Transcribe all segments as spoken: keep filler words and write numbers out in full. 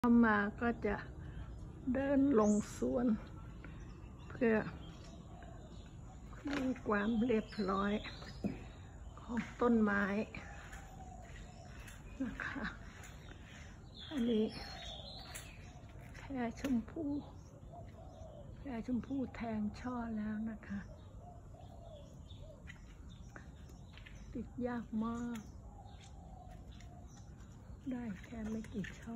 มาก็จะเดินลงสวนเพื่อดูความเรียบร้อยของต้นไม้นะคะอันนี้แพรชมพูแพรชมพูแทงช่อแล้วนะคะติดยากมากได้แค่ไม่กี่ช่อ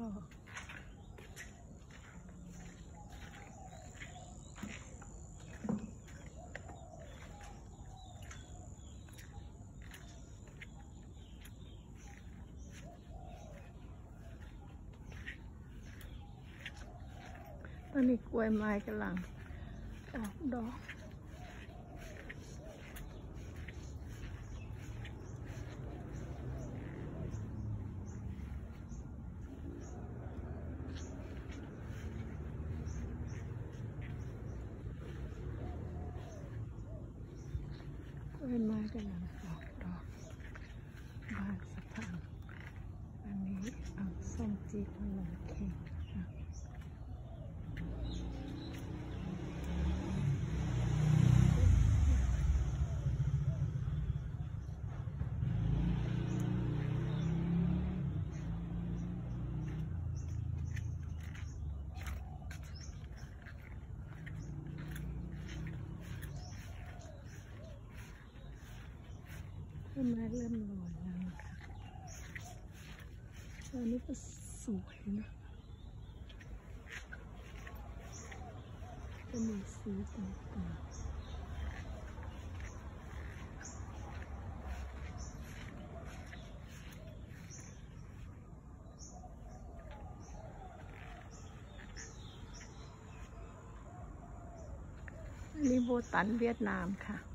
ตอนนี้กล้วยไม้กำลังออกดอกกล้วยไม้กำลังออกดอกบานสะพรั่งอันนี้เอาส้มจีบมาลงเข่งต้นไม้เริ่มลอยแล้วนะคะอันนี้ก็สวยนะจะมีสีต่างๆอันนี้โบตันเวียดนามค่ะ